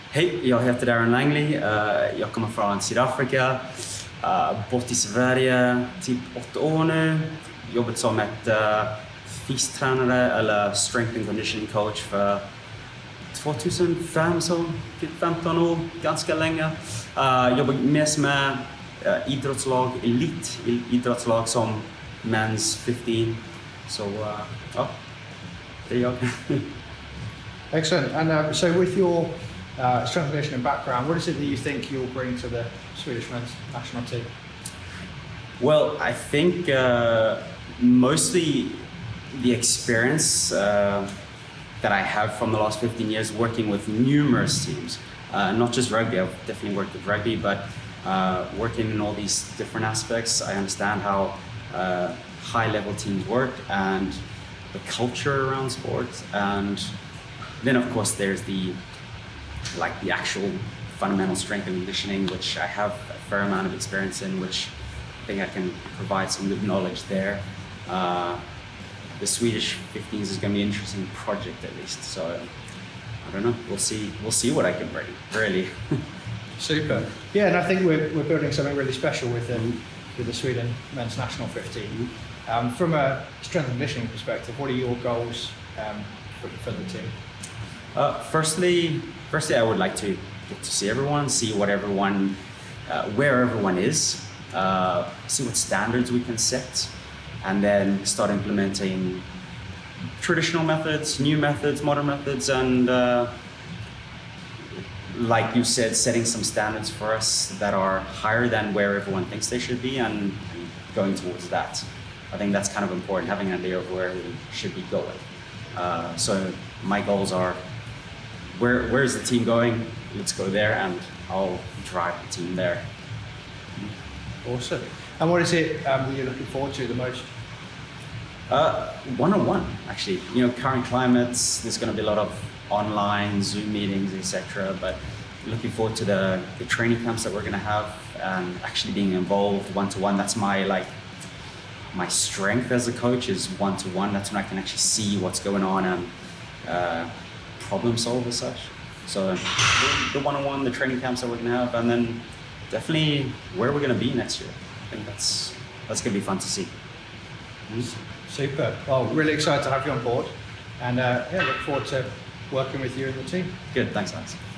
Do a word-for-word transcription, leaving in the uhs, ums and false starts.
Hej, jag heter Darren Langley. Uh, jag kommer från Sydafrika. Uh, bott i Sverige typ åtta år nu. Jobbat som ett uh, fystränare eller strength and conditioning coach för tjugohundrafem, så typ femton år, ganska länge. Uh, jobbar mest med uh, idrottslag, elit idrottslag som Men's fifteen. Så uh, ja, det är jag. Excellent. And uh, so with your uh, strength and conditioning background, what is it that you think you'll bring to the Swedish men's national team? Well, I think uh, mostly the experience uh, that I have from the last fifteen years working with numerous teams, uh, not just rugby. I've definitely worked with rugby, but uh, working in all these different aspects, I understand how uh, high-level teams work and the culture around sports. And then, of course, there's the like the actual fundamental strength and conditioning, which I have a fair amount of experience in, which I think I can provide some good knowledge there. Uh, the Swedish fifteens is going to be an interesting project, at least. So I don't know. We'll see. We'll see what I can bring. Really. Super. Yeah, and I think we're we're building something really special with the mm-hmm. with the Sweden men's national fifteen. Um, from a strength and conditioning perspective, what are your goals um, for, for the team? Uh, firstly, firstly, I would like to get to see everyone, see what everyone, uh, where everyone is, uh, see what standards we can set, and then start implementing traditional methods, new methods, modern methods, and uh, like you said, setting some standards for us that are higher than where everyone thinks they should be, and going towards that. I think that's kind of important, having an idea of where we should be going. Uh, so my goals are, where where's the team going? Let's go there, and I'll drive the team there. Awesome. And what is it um, that you're looking forward to the most? Uh, one-on-one, actually. You know, current climates, there's going to be a lot of online Zoom meetings, et cetera. But looking forward to the, the training camps that we're going to have and actually being involved one-to-one. That's my like my strength as a coach, is one-to-one. That's when I can actually see what's going on and uh, problem solve as such. So the one-on-one, the training camps that we're going to have, and then definitely where we're going to be next year. I think that's that's going to be fun to see. Super. Well, really excited to have you on board, and uh, yeah, look forward to working with you and the team. Good, thanks, Alex.